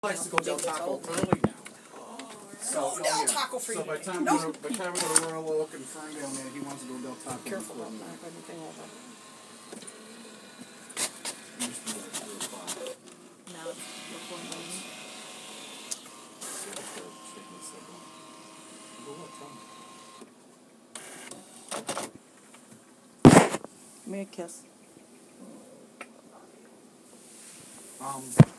likes to go Del Taco early now. So, Del Taco for you. So by the time we go to Royal Oak and Ferndale, man, he wants to go Del Taco. Careful about not anything over. Now it's recording. Give me a kiss.